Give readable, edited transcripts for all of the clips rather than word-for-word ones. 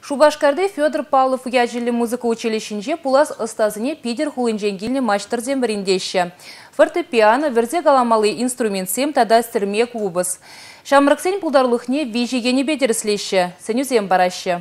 Шубашкарде Федор Павлов яжелі музыка училищенже пулас ыстазыне Питер хулынженгилне маштырзем біріндеші. Фортепиано, верзе галамалы инструментсем тада стірме клубыз. Шамрыксен пулдарлықне вижегені бедеріслеші, сенюзем барашы.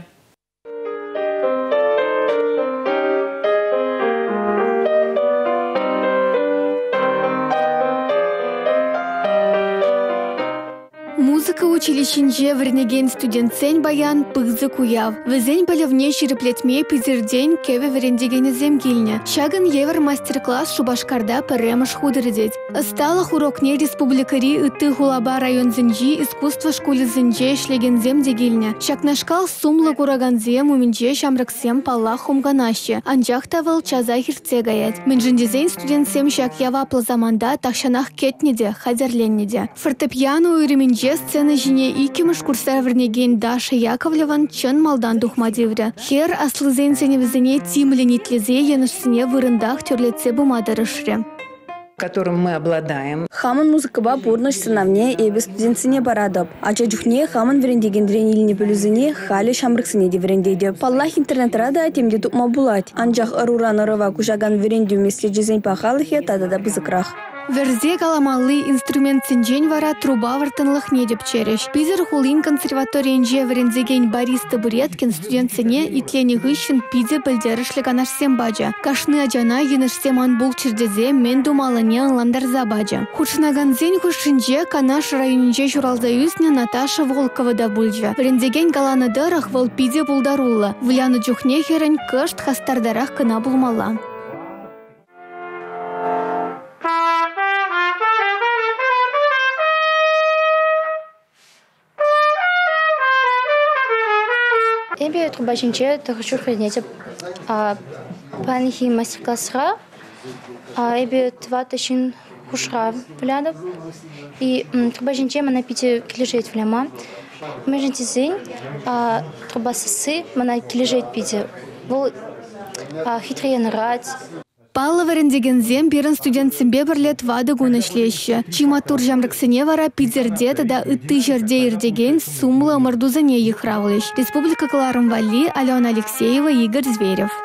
Музыка училищенже вернеген студентсен баян пызы куяв. Везен палевне ширеплетме пизерден кеве верендегені земгильне. Шаган евер мастер-класс Шубашкарда пэремыш худырдеть. Осталах урокне республикари ыты хулаба район зенжи искусство школы зенже шлеген земдегильне. Шакнашкал сумлы кураганзем уминже шамрыксем паллах хумганаще. Анжах тавыл чаза хирце гаять. Менжендезен студентсем шак яваплы заманда тахшанах кетнеде, хазерленнеде. Фортепиано уйременже сцена жіне икемыш курсар вернеген Даша Яковлеван чын малдан духмадеврі. Хер аслызен сеневізіне тимленетлезе енышсіне вырындах терлетсе бумадырышры. Которым мы обладаем. Хаман музыкаба бурныш сынавне эбе студентсине барадып. Ача жухне хаман верендеген дрениліне пөлізіне халі шамрыксыне де верендеді. Паллах интернет-рада темде тупма булать. Анжақ ыруран ырыва кужаган верендю месле жезен пахалыхе тадада бызыкрах. Верзе каламалы инструмент сенжен вара труба вартынлых недеп череш. Пизер хулин консерваториенже верензеген Борис Табуреткин студентсене итлени гыщен пизе білдерішлі канашсем баджа. Кашны ажана енішсем анбул чердезе мен думалыне аңландарза баджа. Хушынаганзен хушынже канаш районенже журалзаюзне Наташа Волкова да бульжа. Верензеген каланыдырах вол пизе булдарулла. Вляны жухне херен кышт хастардарах кына булмала. Эбе трубачинче тахшур хранетеп панихи мастер-классра, эбе тваташин хушра плядов и трубачинче мана пите килежет фляма. Межентизень трубасысы мана килежет пите. Вол хитрее нарать. Палла верендегензем берін студентсембе бірлет вады гунышлеші. Чиматур жамрыксыне вара пизерде тада ытты жерде ирдеген сумлы ымырдузыне ехравлыш. Республика Кларым Вали, Алена Алексеева, Игорь Зверев.